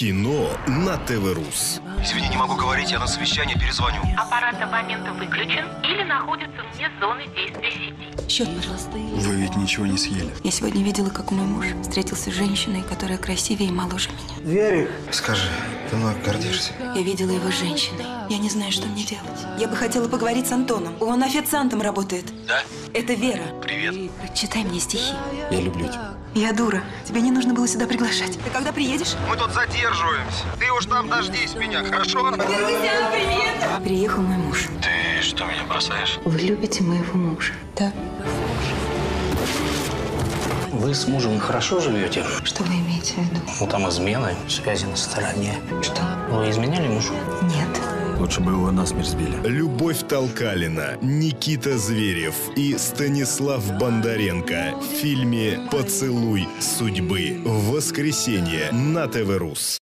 Кино на ТВ-Рус. Извини, не могу говорить, я на совещание перезвоню. Аппарат абонента выключен или находится вне зоны действия сети. Счет, пожалуйста. Вы ведь ничего не съели. Я сегодня видела, как мой муж встретился с женщиной, которая красивее и моложе меня. Верик, скажи, ты мной гордишься? Я видела его с женщиной. Я не знаю, что мне делать. Я бы хотела поговорить с Антоном. Он официантом работает. Да? Это Вера. Привет. Читай мне стихи. Я люблю тебя. Я дура. Тебе не нужно было сюда приглашать. Ты когда приедешь? Мы тут задерживаемся. Ты уж там дождись меня, хорошо? Приехал мой муж. Ты что, меня бросаешь? Вы любите моего мужа? Да. Вы с мужем хорошо живете? Что вы имеете в виду? Ну, там измены, связи на стороне. Что? Вы изменяли мужу? Нет. Лучше бы его насмерть сбили. Любовь Толкалина, Никита Зверев и Станислав Бондаренко в фильме «Поцелуй судьбы» в воскресенье на ТВ-Рус.